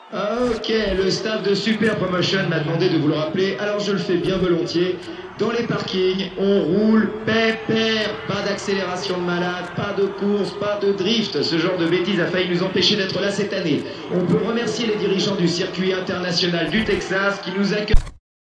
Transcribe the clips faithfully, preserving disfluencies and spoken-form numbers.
Ah, ok, le staff de Super Promotion m'a demandé de vous le rappeler, alors je le fais bien volontiers. Dans les parkings, on roule pépère, pas d'accélération de malade, pas de course, pas de drift. Ce genre de bêtises a failli nous empêcher d'être là cette année. On peut remercier les dirigeants du circuit international du Texas qui nous accueillent.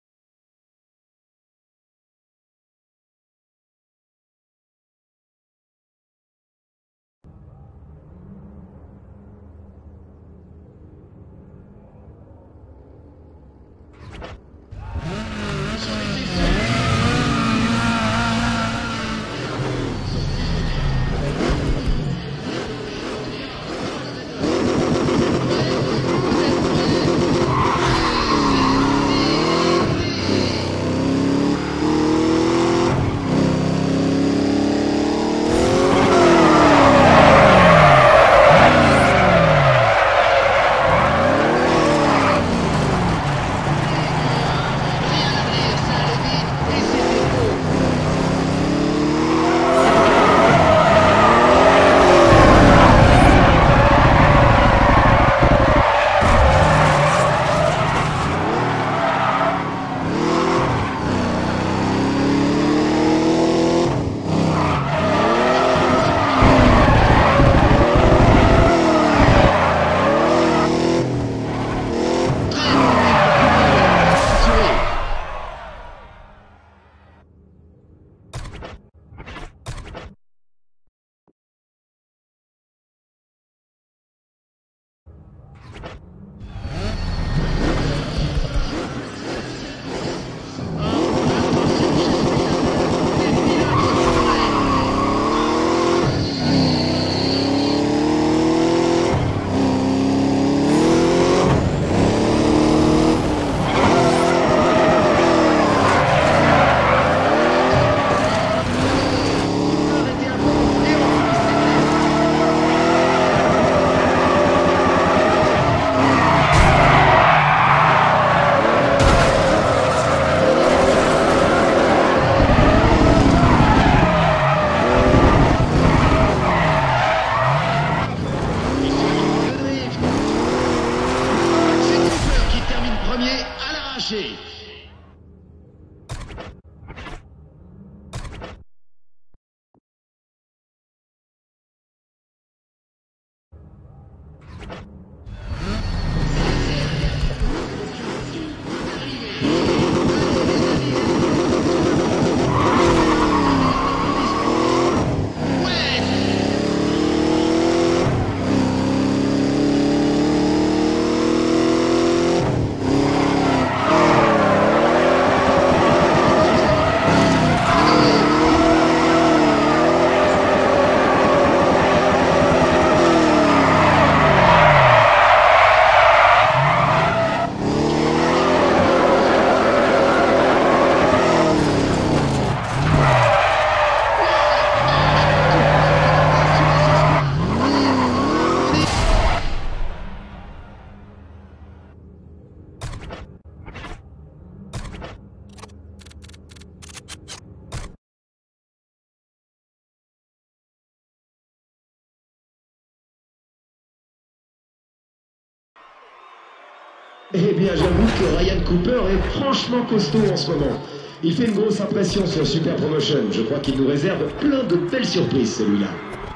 Eh bien, j'avoue que Ryan Cooper est franchement costaud en ce moment. Il fait une grosse impression sur Super Promotion. Je crois qu'il nous réserve plein de belles surprises, celui-là.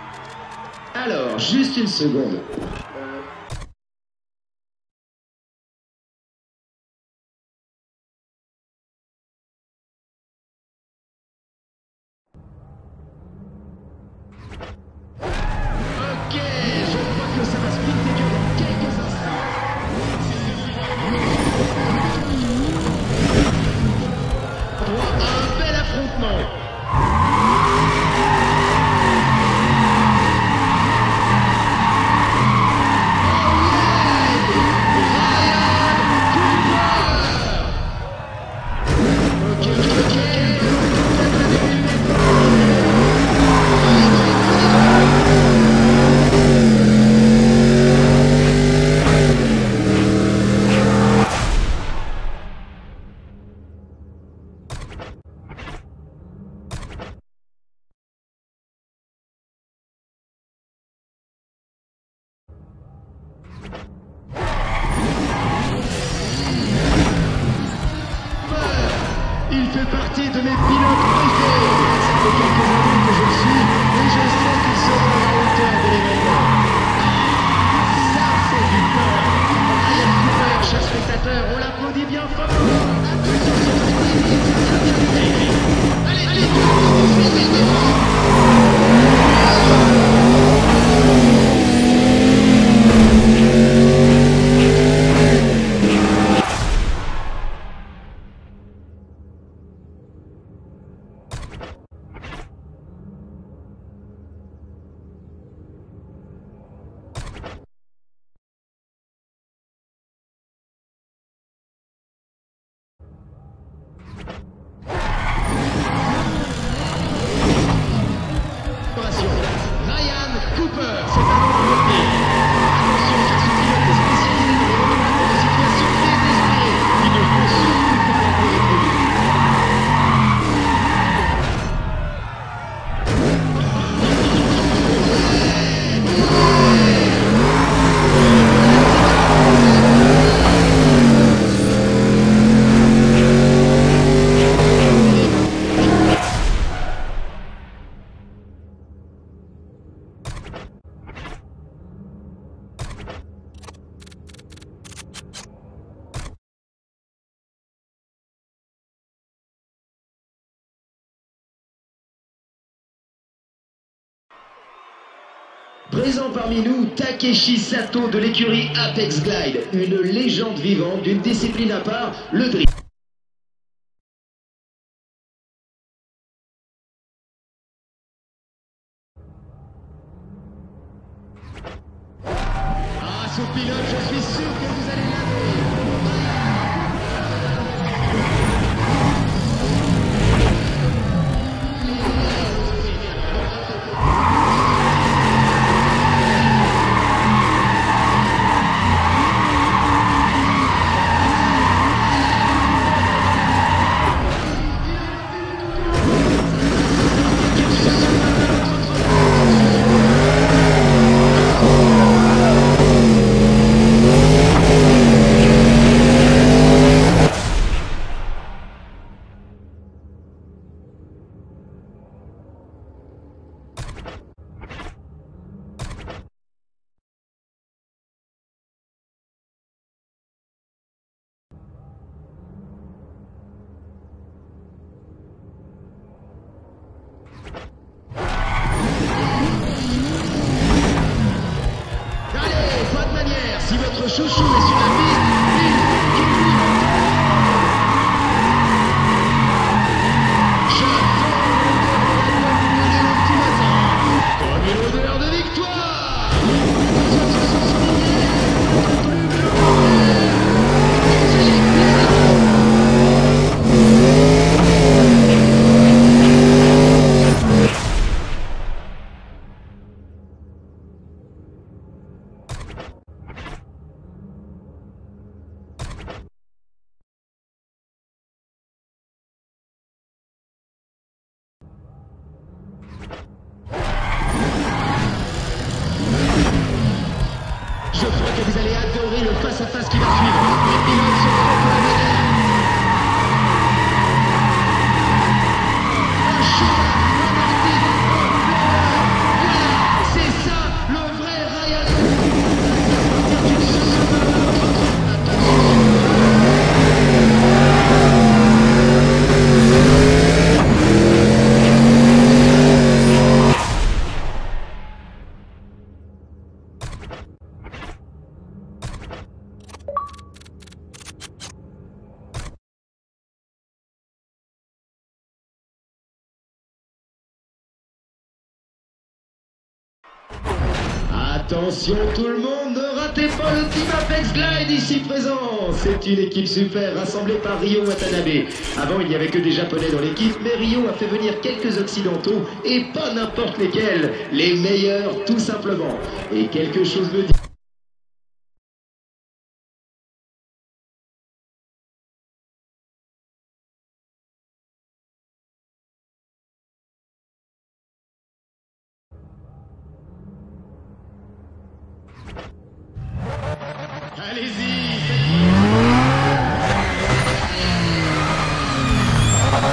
Alors, juste une seconde. Ok, je crois que ça va sprinter durant quelques instants. Un bel affrontement. Il fait partie de mes pilotes préférés. Ça fait quelques années que je le suis et je sais qu'il sera à la hauteur de l'événement. Ça, c'est du peur. Ryan Cooper, chers spectateurs, on l'applaudit bien fort. Attention, c'est parti. Allez, allez, vite, vite, vite. Ryan Cooper, c'est un nom de rugby. Attention, car ce pilote est spécialisé dans les retournements de situations désespérées. Il ne faut surtout pas être réproduit. Présent parmi nous, Takeshi Sato de l'écurie Apex Glide, une légende vivante d'une discipline à part, le drift. Ah, ce pilote, je suis sûr que vous allez l'adorer. Si votre chouchou est sur la piste, il faut qu'il vous entende. J'attends le petit matin, comme une odeur de victoire. Je crois que vous allez adorer le face-à-face qui va suivre. Les pilotes sont prêts pour la bagarre. Un cheval, un artiste, un planeur. Voilà, c'est ça le vrai Ryan. Attention tout le monde, ne ratez pas le team Apex Glide ici présent. C'est une équipe super rassemblée par Ryo Watanabe. Avant il n'y avait que des japonais dans l'équipe, mais Ryo a fait venir quelques occidentaux et pas n'importe lesquels. Les meilleurs tout simplement. Et quelque chose me dit... Allez-y, faites...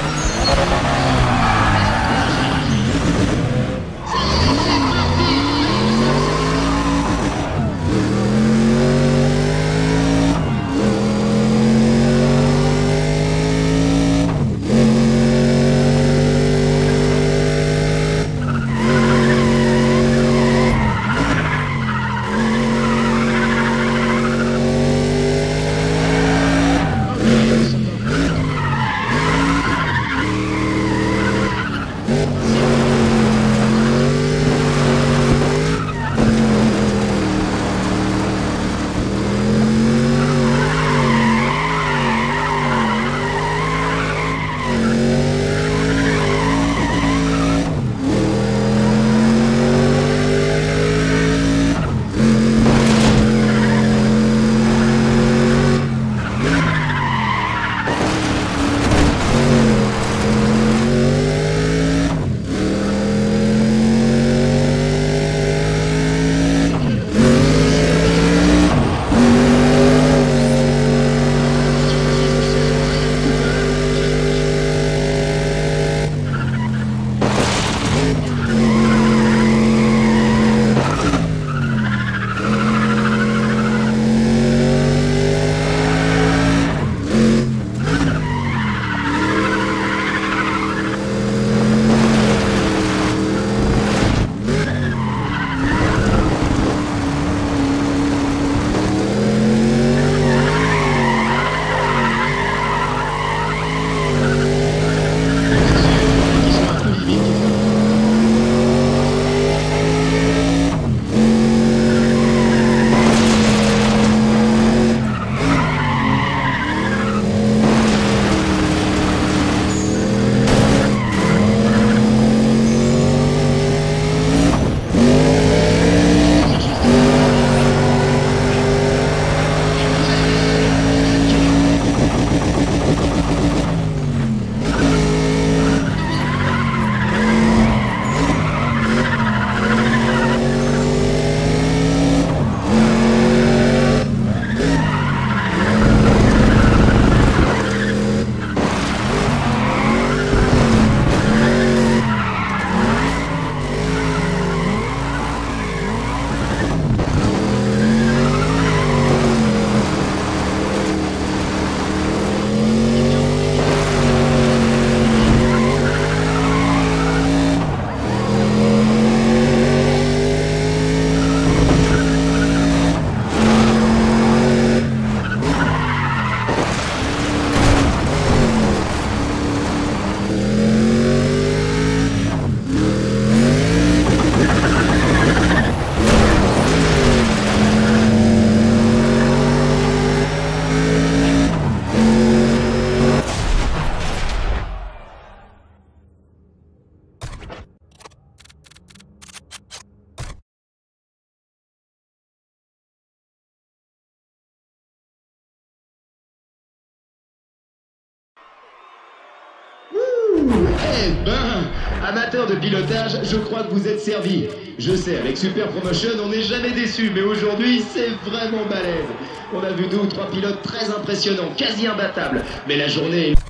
Eh ben, amateurs de pilotage, je crois que vous êtes servis. Je sais, avec Super Promotion, on n'est jamais déçu, mais aujourd'hui, c'est vraiment balèze. On a vu deux ou trois pilotes très impressionnants, quasi imbattables, mais la journée est...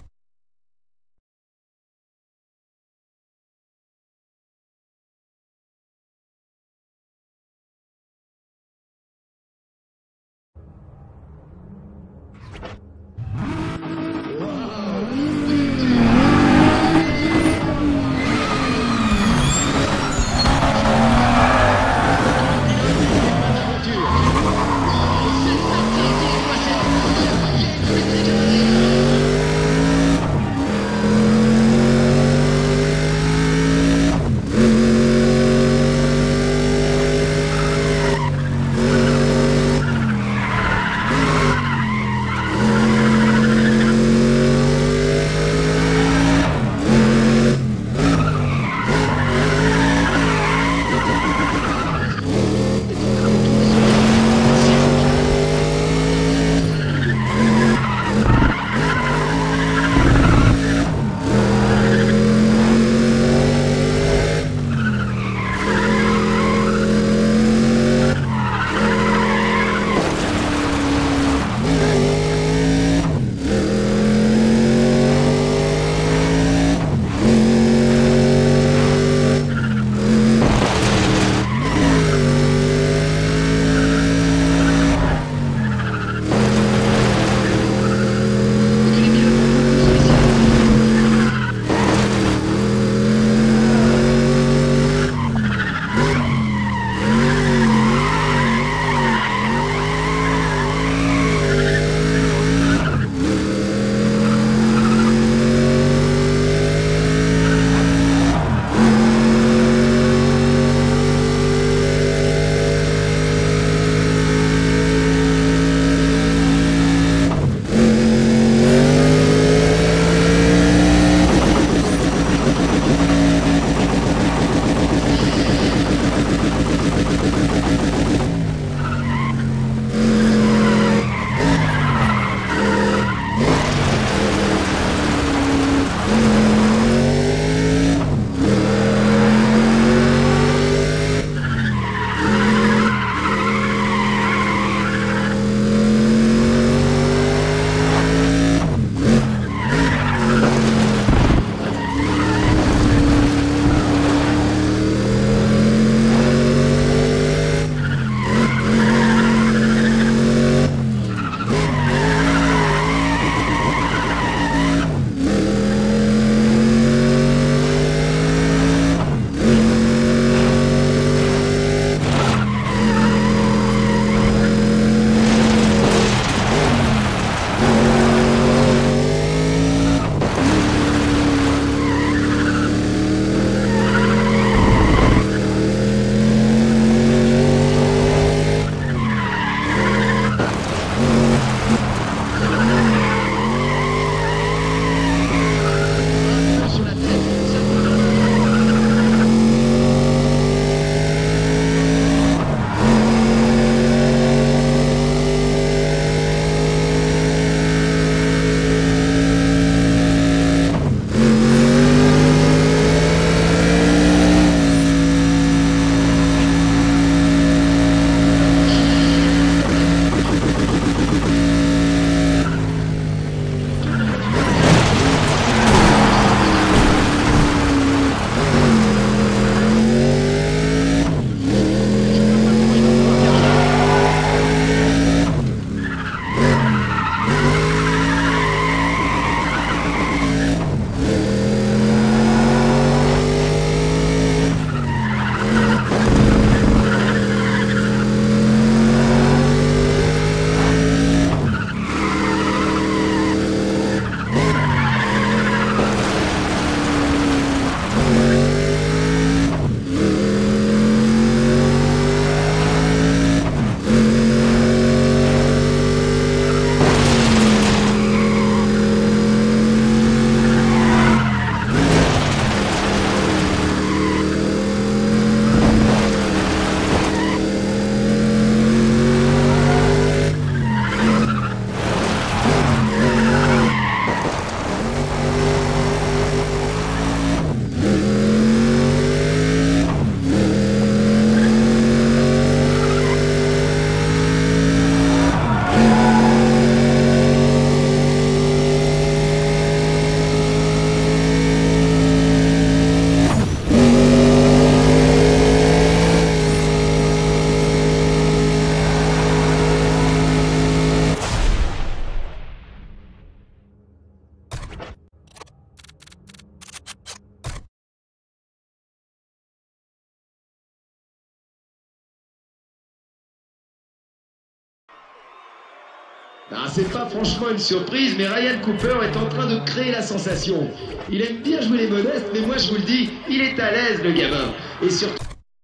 Ah, c'est pas franchement une surprise, mais Ryan Cooper est en train de créer la sensation. Il aime bien jouer les modestes, mais moi je vous le dis, il est à l'aise le gamin. Et surtout...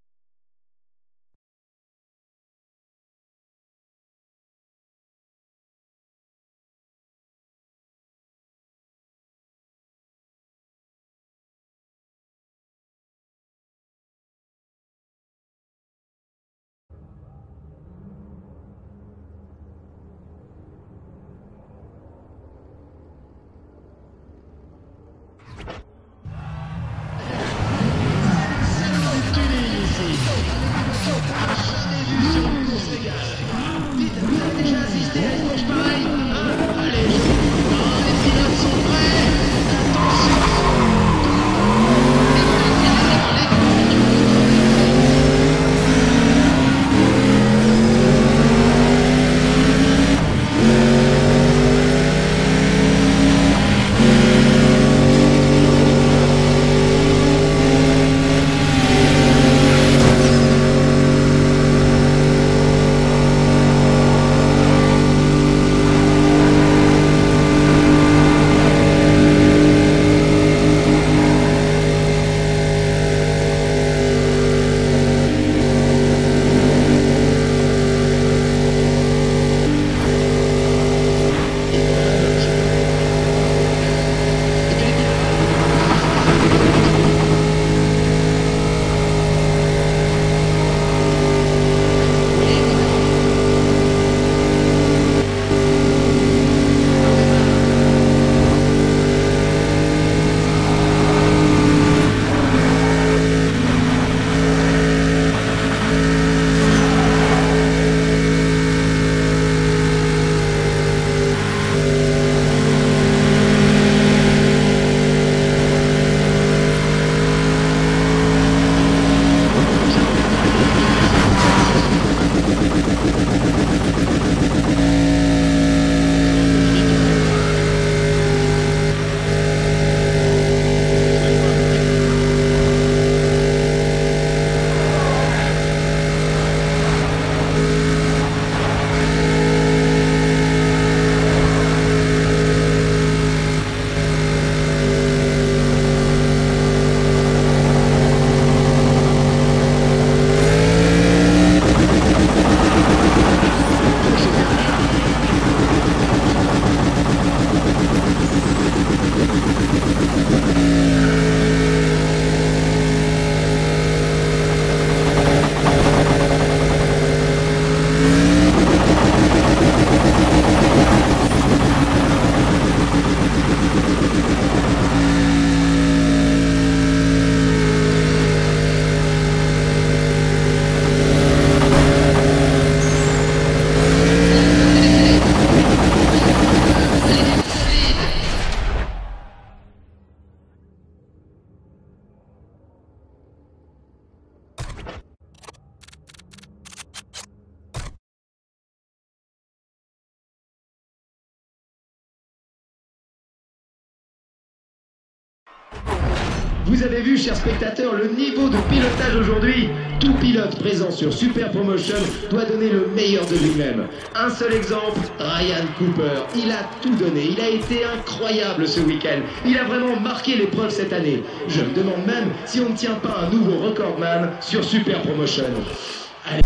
Vous avez vu, chers spectateurs, le niveau de pilotage aujourd'hui. Tout pilote présent sur Super Promotion doit donner le meilleur de lui-même. Un seul exemple, Ryan Cooper. Il a tout donné, il a été incroyable ce week-end. Il a vraiment marqué l'épreuve cette année. Je me demande même si on ne tient pas un nouveau recordman sur Super Promotion. Allez.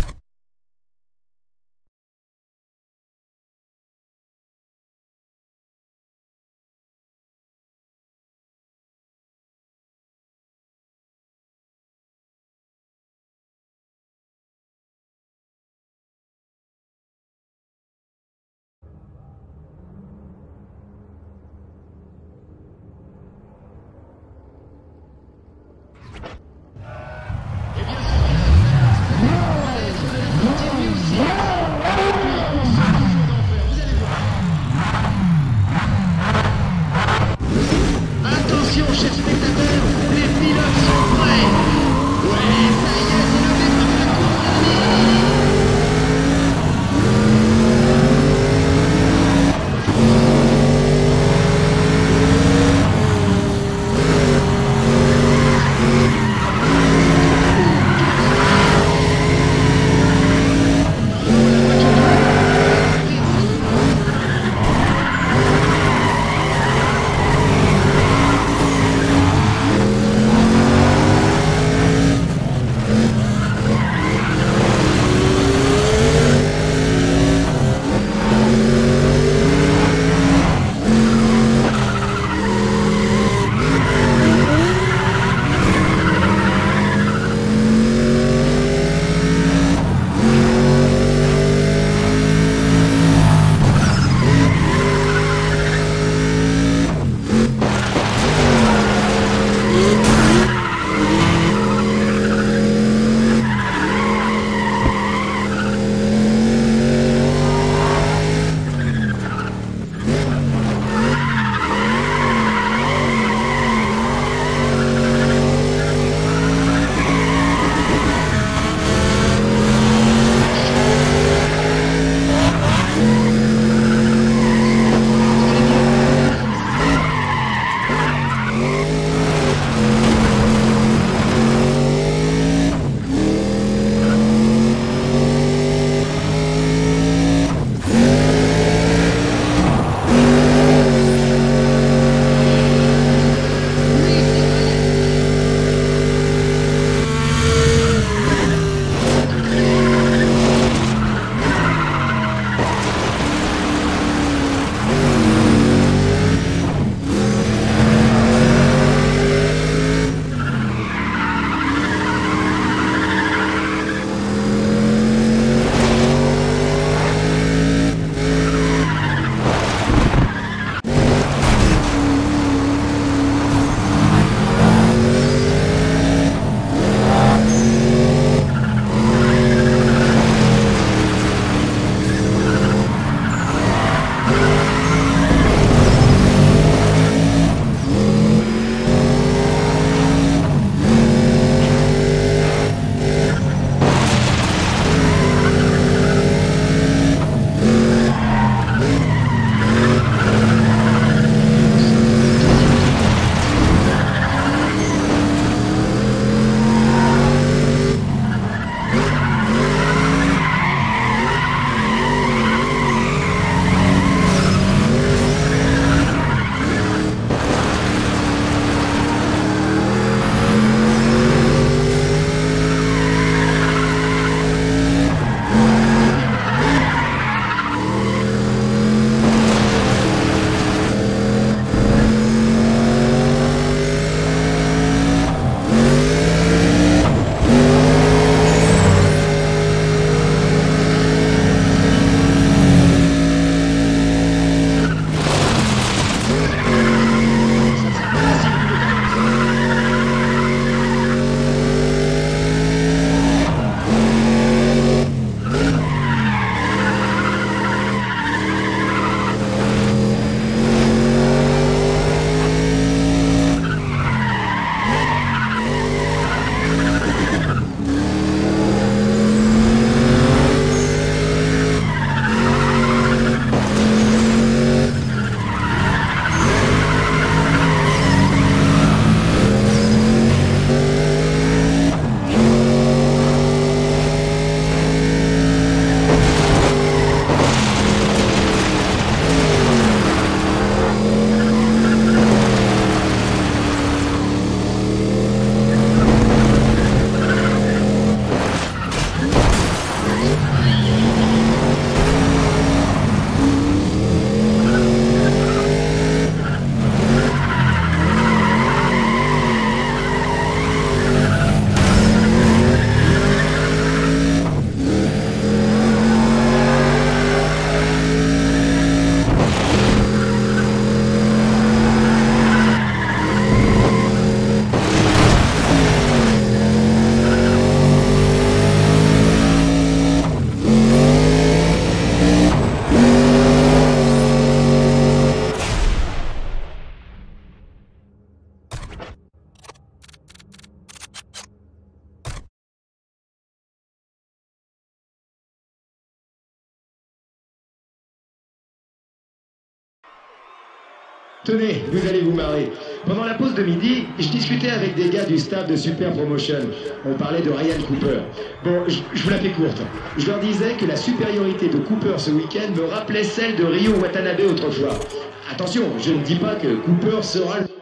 Tenez, vous allez vous marrer. Pendant la pause de midi, je discutais avec des gars du staff de Super Promotion. On parlait de Ryan Cooper. Bon, je, je vous la fais courte. Je leur disais que la supériorité de Cooper ce week-end me rappelait celle de Ryo Watanabe autrefois. Attention, je ne dis pas que Cooper sera le...